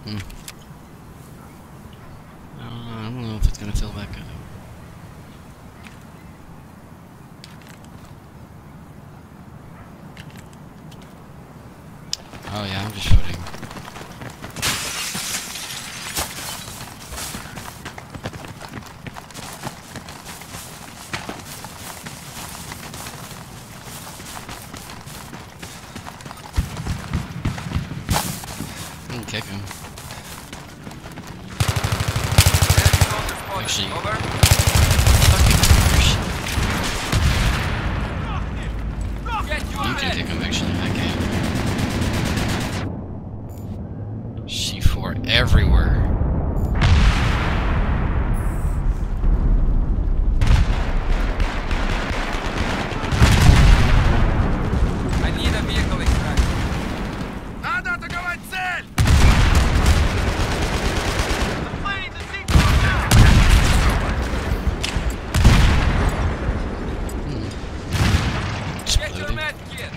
I don't know if it's gonna fill back up. Oh yeah, I'm just shooting. I can kick him. Actually, you can kick him, actually, I can't. C4 everywhere. I need a vehicle extraction. Надо атаковать цель! Get your med kit.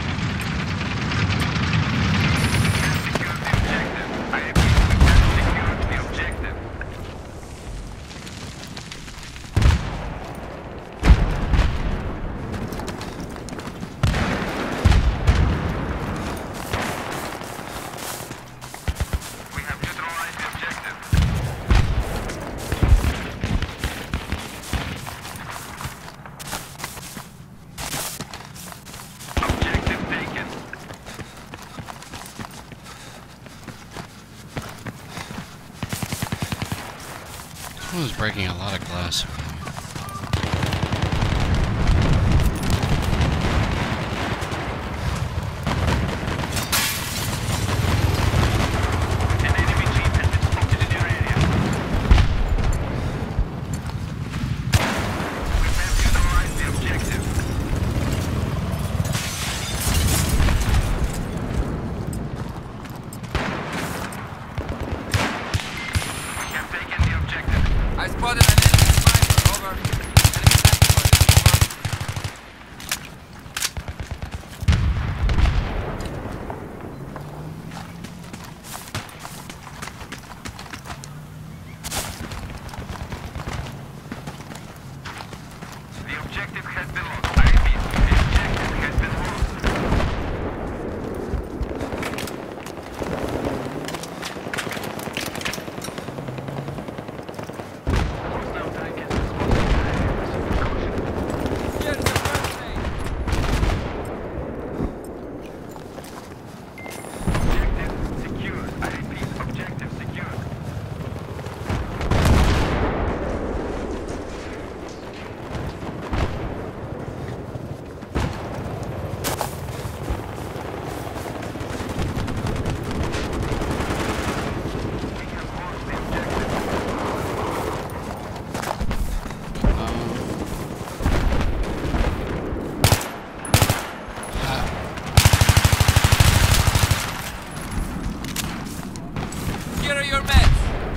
Someone's breaking a lot of glass. I spotted an enemy sniper. Over. Enemy The objective has been lost. I repeat, the objective has been lost. Here's the first aid. Objective secured. I repeat, objective secured. We have lost the objective. Here are your meds.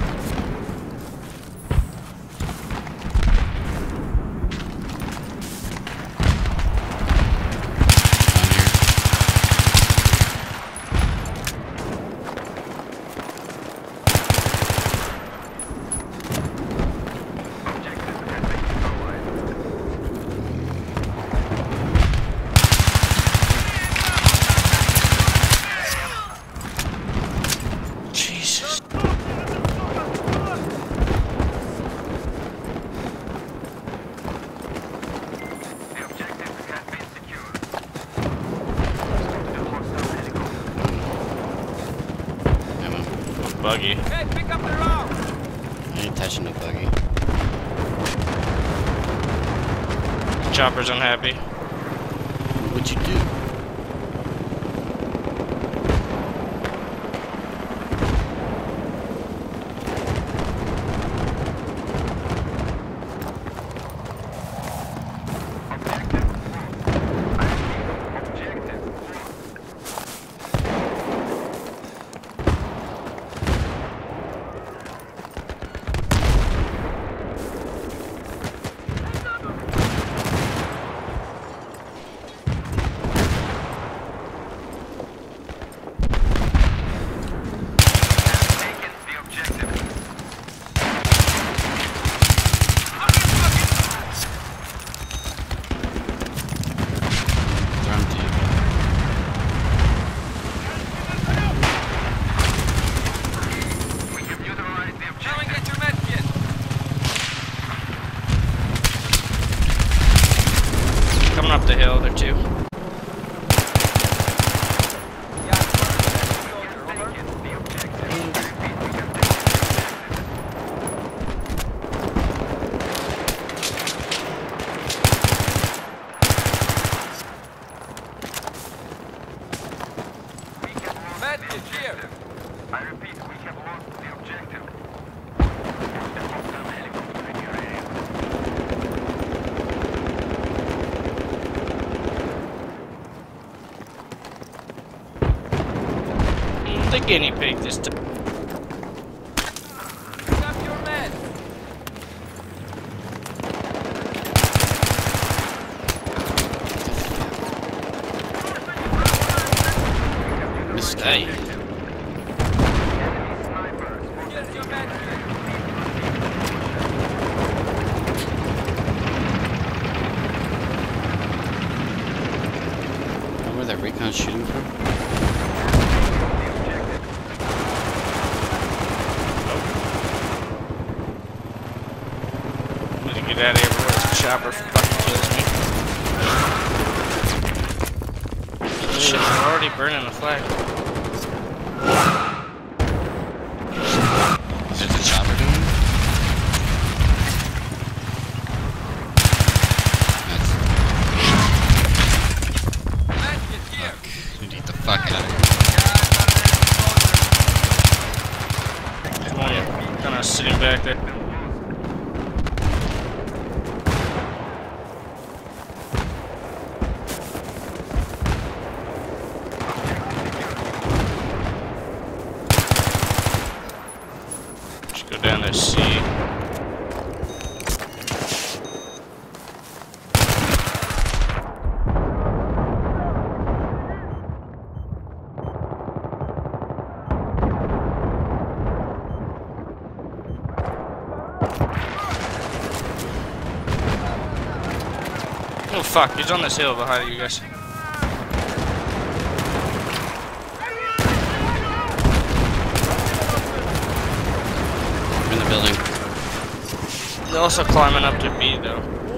Objective has been neutralized. Jesus. The objective has been secured. The hostile helicopter. Ammo. Buggy. Hey, pick up the round. I ain't touching the buggy. Chopper's unhappy. What'd you do? Objective lost. I repeat, objective lost. Medkit here. I repeat, we have lost the objective. There's a hostile helicopter in your area. The guinea pig this time. Pick up your meds. Mistake. Here's your medkit. Where that recon shooting from? I'm gonna get out of here before this chopper fucking kills me. Shit, we're already burning the flag. Is it the chopper doing it? Medkit here. Fuck. Need to get the fuck out of here. Come on, you're kind of sitting back there. Just go down there, see. Oh fuck, he's on this hill behind you guys. I'm in the building. He's also climbing up to B though.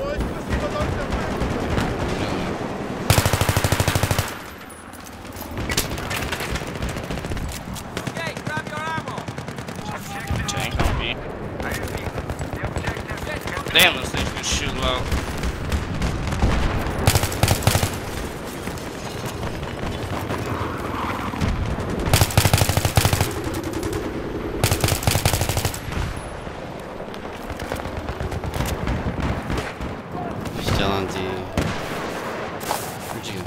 Okay, grab your ammo. Tank on B. Damn, those things can shoot low. Still on D. Where'd you go?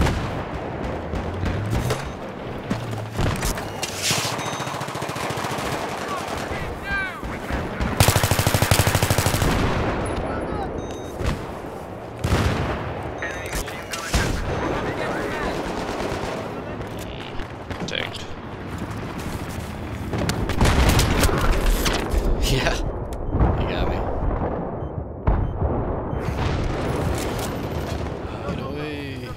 Tanked. Yeah. You got me. Get away.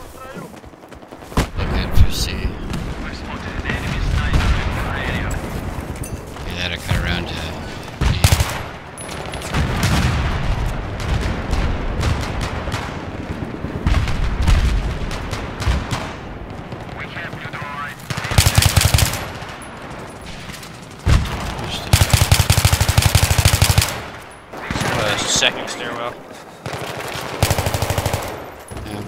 Look at for C. We spotted an enemy sniper in our area. You had to cut around to D. We have to the right. Second stairwell. Yeah.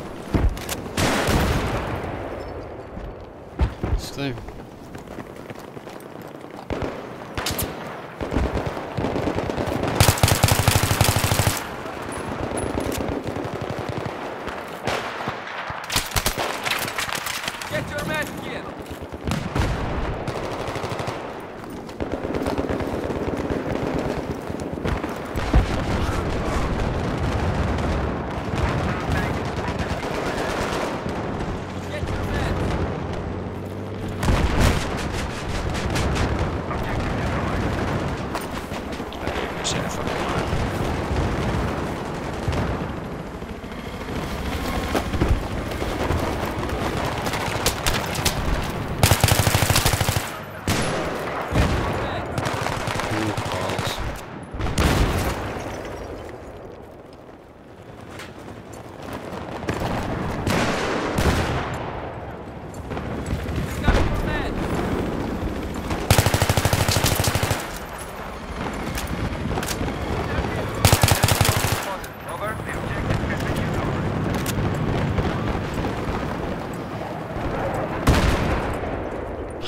It's clear. Get your medkit. Get your meds.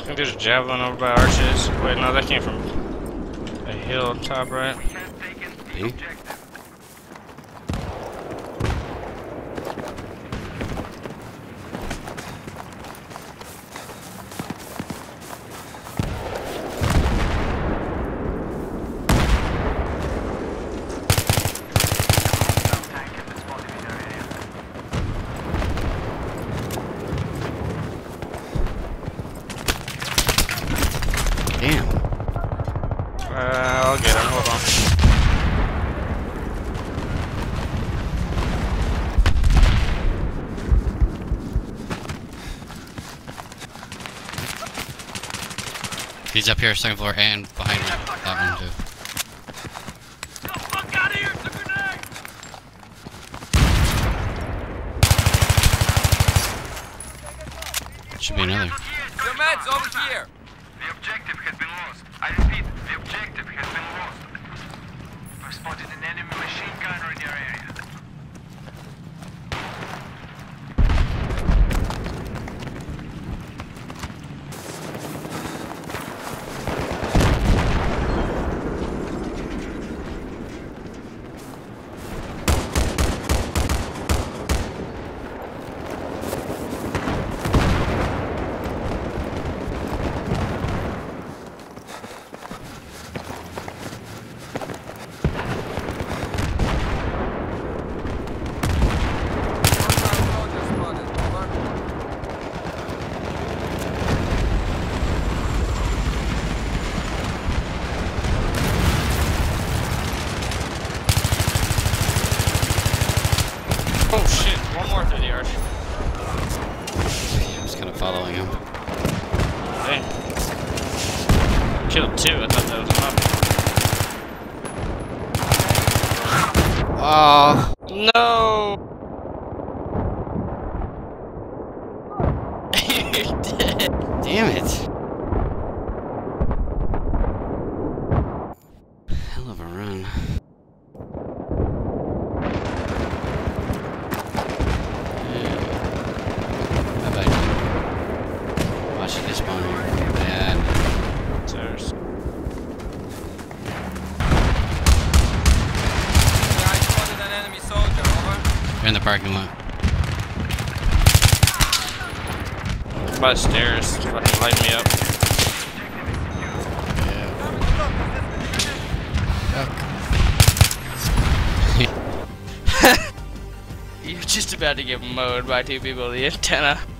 think there's a javelin over by arches. Wait, no, that came from a hill on top, right? We have taken the See? objective. Hostile tank has been spotted in our area. Damn. I'll get him. Hold on. He's up here, second floor, and behind me. That one too. Fuck out of here! It's a grenade! Should be another. Your meds over here. The objective has been lost. I repeat, the objective has been lost. I've spotted an enemy machine gunner in your area. Soldier spotted. Over. Oh shit! One more through the arch. I was kind of following him. Dang. Killed two. I thought that was enough. Oh. No. You're dead. Damn it. Hell of a run. Bye-bye. Watch it despawn here. Bad. There's. I spotted an enemy soldier. Over. They're in the parking lot. By the stairs. Fucking light me up. You're just about to get mowed by two people with the antenna.